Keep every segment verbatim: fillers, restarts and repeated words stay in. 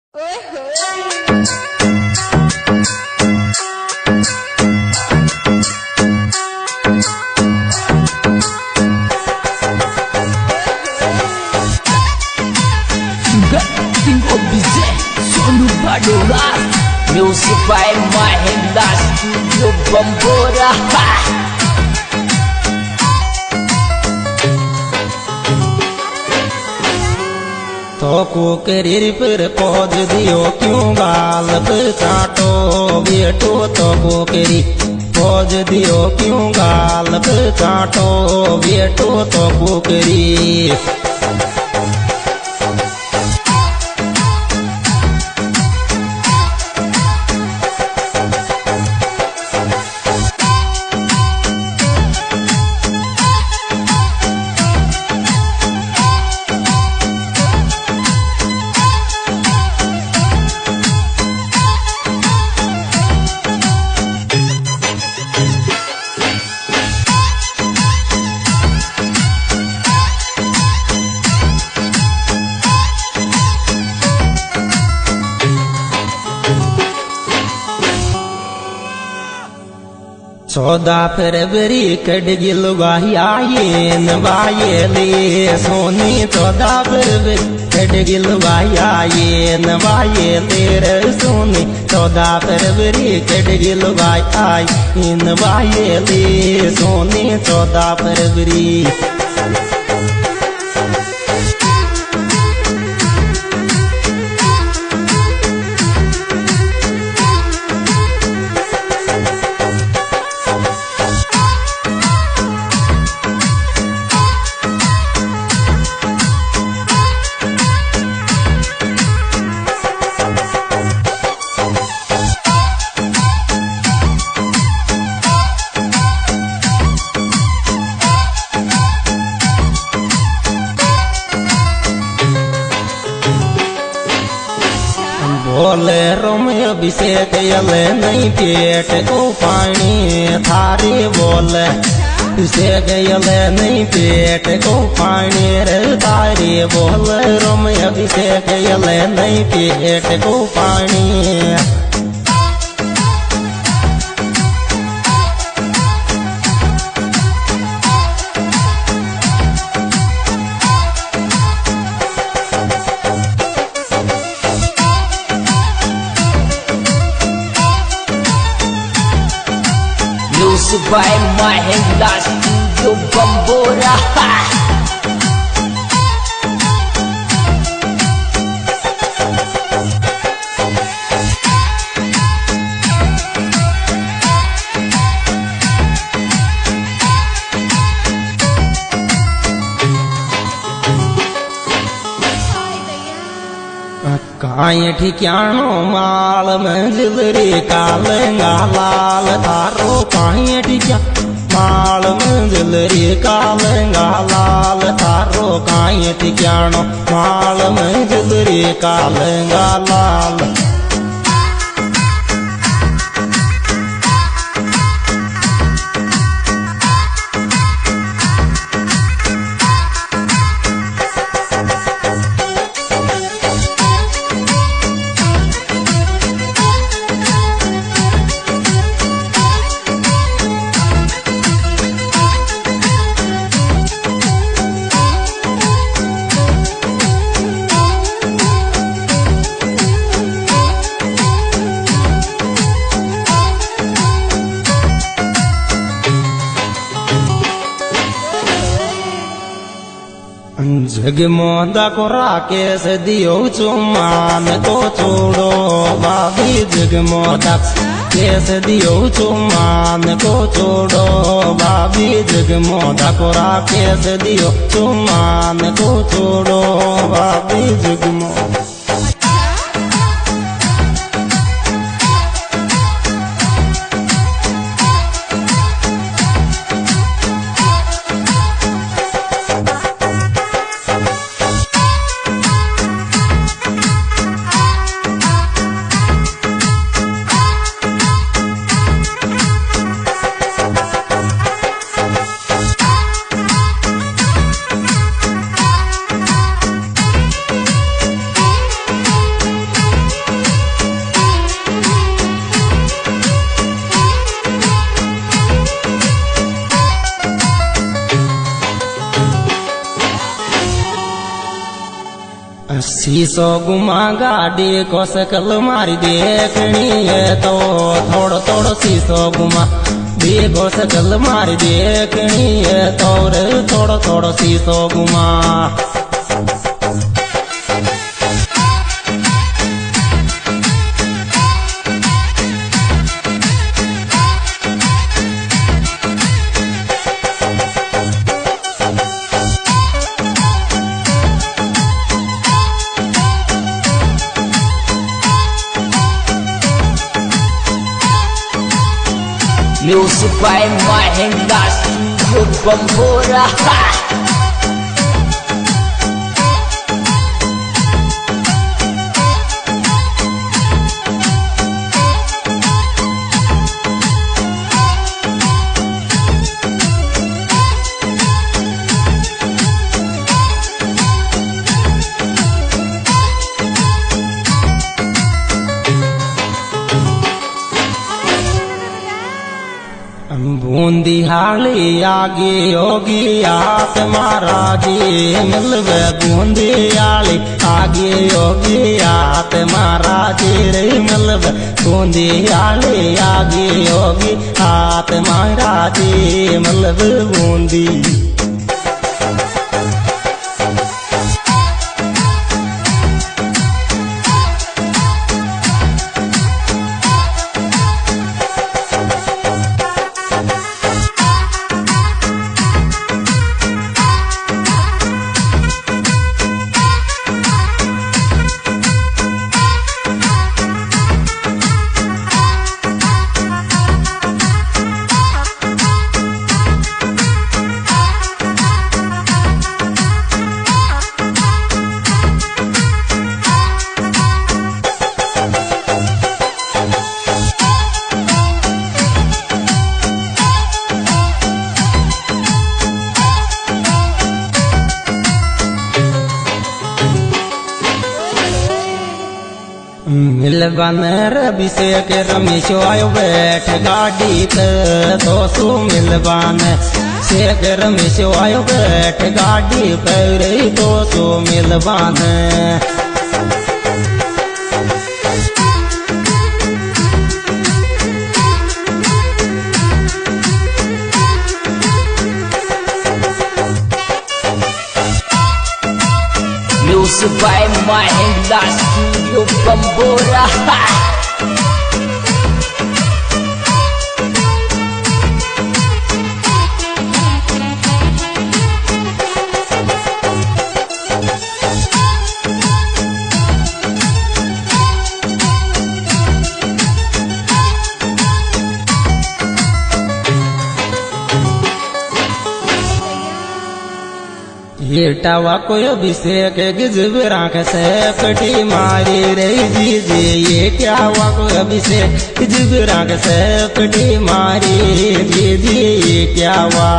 Music by Mahindra Studio Bambora. तो को करीर पर पौध दियो क्यों गाल पर काटो बेटो तो को करी पौध दियो क्यों गाल पर काटो बेटो तो को करी चौदह फरवरी कड़गिल वाये नवाये ले सोनी चौदह फरवरी कड़गिल वाये नवाये ले सोनी चौदह फरवरी कड़गिल वाये नवाये ले सोनी चौदह फरवरी बोले रोम अभिषेक यले नहीं पेट को पानी थारे बोले अभिषेक यले नहीं पेट को पानी रे थारे बोले रोम अभिषेक यले नहीं पेट को पानी Music by Mahindra Studio Bambora. काई ठिकानो माल में जिलरी कालेंगा लाल थारो काई ठिका माल में जिलरी कालेंगा लाल थारो काई ठिकानो माल में जिलरी कालेंगा लाल जगमोदा को राकेश दियो चुमान को छोड़ो बाबी जगमोदा केस दियो चुमान को छोड़ो बाबी जगमोदा को राकेश दियो चुमान को छोड़ो बाबी जगमोदा शीशो घुमा गाड़ी को सकल मारी देखनी है तो थोड़ा थोड़ा शीशो घुमा देखो सकल मारी देखनी है तो थोड़ा थोड़ा शीशो घुमा। Music by Mahendra Studio Bambora. बूंदी हाली आगे योगी आत महाराजी मिलवे बूंदी हाली आगे योगी आत महाराजी रे मिलवे बूंदी हाली आगे योगी आत महाराजी मिलवे बूंदी। मिलवन अभिषेक रमेश आयो बैठ गाड़ी तो सो मिलवन शेख रमेश आयो बैठ गाड़ी पर तो सो मिलवन। Music by Mahendra Studio Bambora. येटावा कोई अभिषेक गिजबरा के से पटी मारी रे जीजे ये क्या हुआ कोई अभिषेक गिजबरा के से पटी मारी जीजे ये क्या हुआ।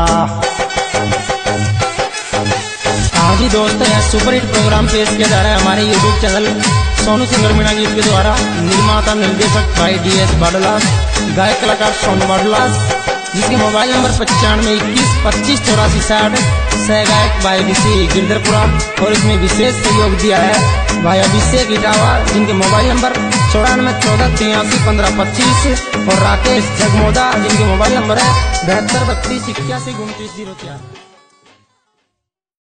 आज ही दोस्त है सुपर हिट प्रोग्राम पेश किया जा रहा है हमारे YouTube channel Sonu singer Meena गीत के द्वारा। निर्माता निर्देशक भाई डी एस बाडलास, गायक कलाकार सोनू बाडलास, जिसके मोबाइल नंबर पचानवे इक्कीस पच्चीस चौरासी साठ। सह गायक भाई ऋषि गिरधरपुरा और इसमें विशेष सहयोग दिया है भाई अभिषेक इटावा, जिनके मोबाइल नंबर चौरानवे चौदह तिरासी पंद्रह पच्चीस, और राकेश जगमोदा, जिनके मोबाइल नंबर है बहत्तर बत्तीस इक्यासी उनतीस जीरो चार।